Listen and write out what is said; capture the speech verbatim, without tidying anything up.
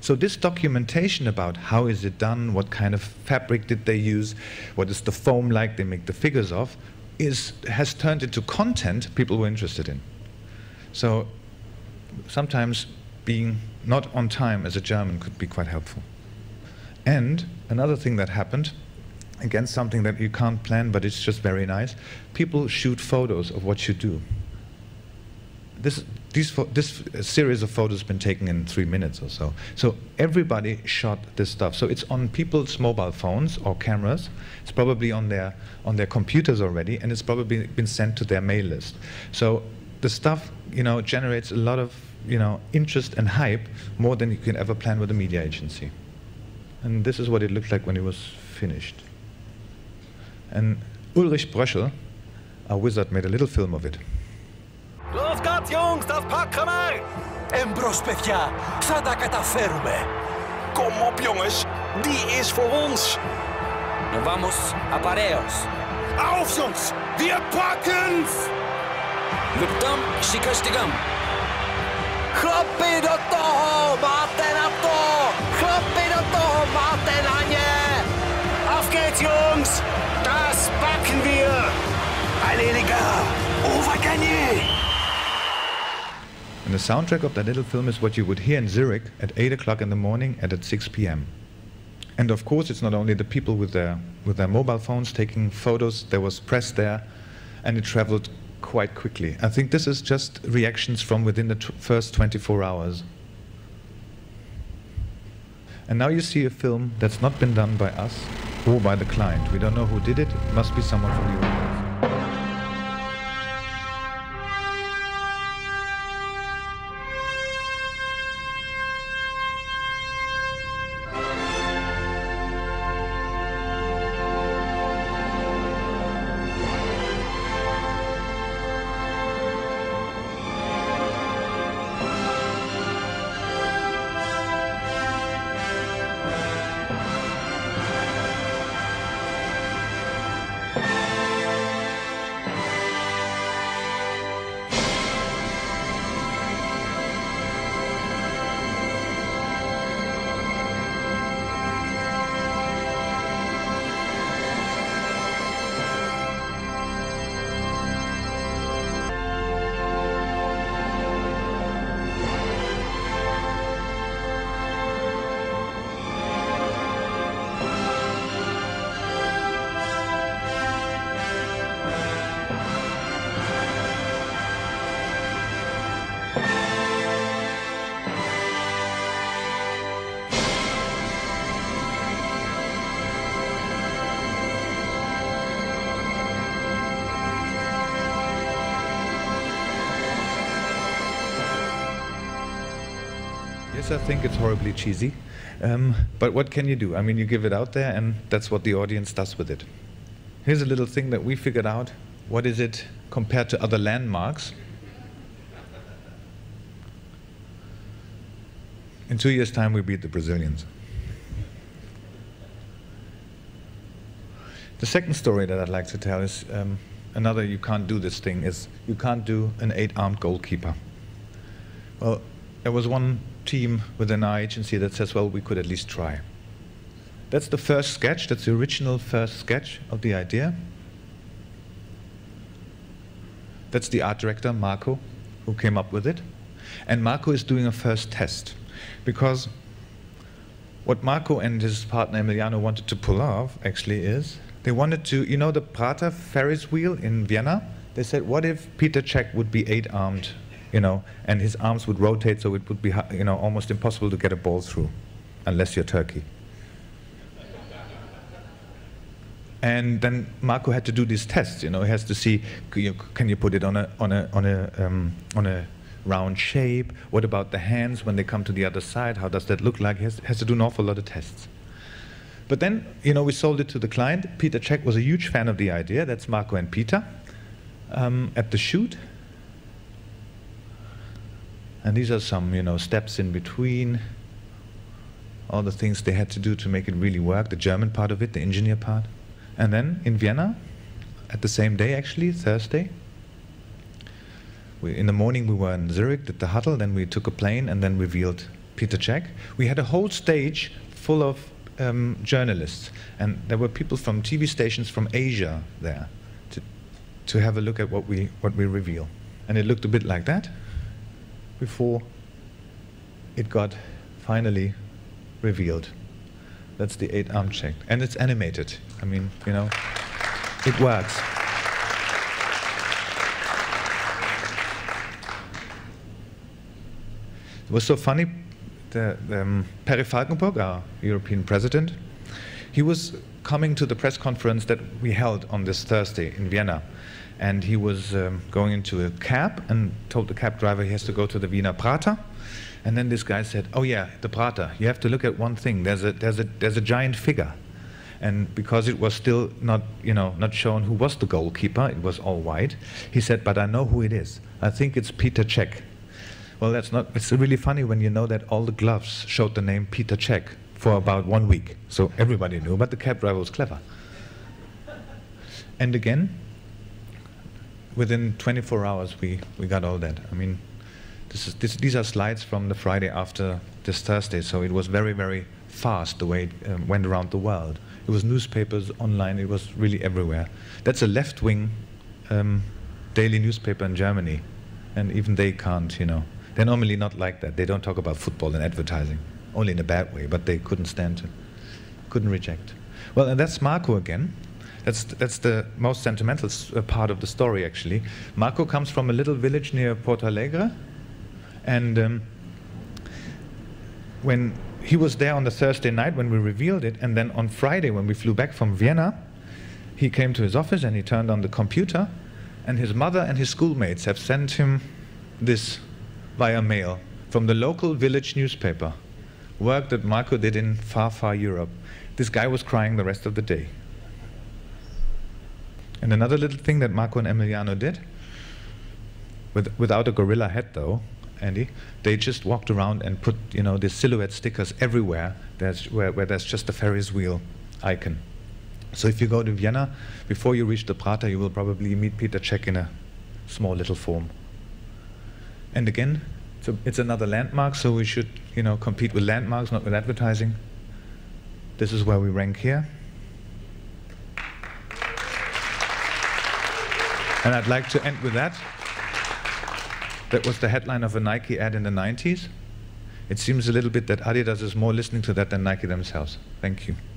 So this documentation about how is it done, what kind of fabric did they use, what is the foam like they make the figures of, is, has turned into content people were interested in. So sometimes being not on time as a German could be quite helpful. And another thing that happened, again something that you can't plan but it's just very nice, people shoot photos of what you do. This, these, this series of photos has been taken in three minutes or so. So everybody shot this stuff. So it's on people's mobile phones or cameras. It's probably on their, on their computers already, and it's probably been sent to their mail list. So the stuff, you know, generates a lot of, you know, interest and hype, more than you can ever plan with a media agency. And this is what it looked like when it was finished. And Ulrich Bröschel, our wizard, made a little film of it. Los geht's, Jungs, das packen wir! Εμπρός, παιδιά, θα τα καταφέρουμε. Kom op, jongens, die is voor ons. Nos vamos apareos. Auf, Jungs, wir packen's! Luptam, šikastigam. Chlapi, do toho, máte na to! Chlapi, do toho, máte na ně! Auf geht's, Jungs, das packen wir! Allez, les gars, on va gagner! And the soundtrack of that little film is what you would hear in Zurich at eight o'clock in the morning and at six p m And of course, it's not only the people with their, with their mobile phones taking photos, there was press there, and it traveled quite quickly. I think this is just reactions from within the t first twenty-four hours. And now you see a film that's not been done by us or by the client. We don't know who did it. It must be someone from the audience. Yes, I think it's horribly cheesy, um, but what can you do? I mean, you give it out there, and that's what the audience does with it. Here's a little thing that we figured out. What is it compared to other landmarks? In two years' time, we beat the Brazilians. The second story that I'd like to tell is um, another you can't do this thing, is you can't do an eight-armed goalkeeper. Well, there was one team within our agency that says, well, we could at least try. That's the first sketch, that's the original first sketch of the idea. That's the art director, Marco, who came up with it. And Marco is doing a first test. Because what Marco and his partner Emiliano wanted to pull off, actually, is they wanted to, you know the Prater Ferris wheel in Vienna? They said, what if Peter Czech would be eight-armed, you know, and his arms would rotate so it would be, you know, almost impossible to get a ball through, unless you're Turkey. And then Marco had to do these tests, you know, he has to see, can you put it on a, on a, on a, um, on a round shape? What about the hands when they come to the other side? How does that look like? He has, has to do an awful lot of tests. But then, you know, we sold it to the client. Peter Czech was a huge fan of the idea. That's Marco and Peter um, at the shoot. And these are some, you know, steps in between, all the things they had to do to make it really work, the German part of it, the engineer part. And then in Vienna, at the same day actually, Thursday, we, in the morning we were in Zurich, did the huddle, then we took a plane and then revealed Peter Cech, we had a whole stage full of um, journalists. And there were people from T V stations from Asia there to, to have a look at what we, what we reveal. And it looked a bit like that before it got finally revealed. That's the eight arm check. And it's animated. I mean, you know, it works. It was so funny, the, the um, Perry Falkenburg, our European president, he was coming to the press conference that we held on this Thursday in Vienna. And he was um, going into a cab and told the cab driver he has to go to the Wiener Prater. And then this guy said, oh yeah, the Prater, you have to look at one thing. There's a, there's a, there's a giant figure. And because it was still not, you know, not shown who was the goalkeeper, it was all white, he said, but I know who it is. I think it's Peter Cech. Well, that's not, it's really funny when you know that all the gloves showed the name Peter Cech for about one week. So everybody knew, but the cab driver was clever. And again, within twenty-four hours, we, we got all that. I mean, this is, this, these are slides from the Friday after this Thursday, so it was very, very fast the way it um, went around the world. It was newspapers, online, it was really everywhere. That's a left-wing um, daily newspaper in Germany, and even they can't, you know. They're normally not like that. They don't talk about football and advertising, only in a bad way, but they couldn't stand it, couldn't reject. Well, and that's Marco again. That's, that's the most sentimental uh, part of the story, actually. Marco comes from a little village near Porto Alegre, and um, when he was there on the Thursday night when we revealed it, and then on Friday when we flew back from Vienna, he came to his office and he turned on the computer, and his mother and his schoolmates have sent him this via mail from the local village newspaper, work that Marco did in far, far Europe. This guy was crying the rest of the day. And another little thing that Marco and Emiliano did, with, without a gorilla head though, Andy, they just walked around and put, you know, these silhouette stickers everywhere there's, where, where there's just a Ferris wheel icon. So if you go to Vienna, before you reach the Prater, you will probably meet Peter Cech in a small little form. And again, it's, a, it's another landmark, so we should, you know, compete with landmarks, not with advertising. This is where we rank here. And I'd like to end with that. That was the headline of a Nike ad in the nineties. It seems a little bit that Adidas is more listening to that than Nike themselves. Thank you.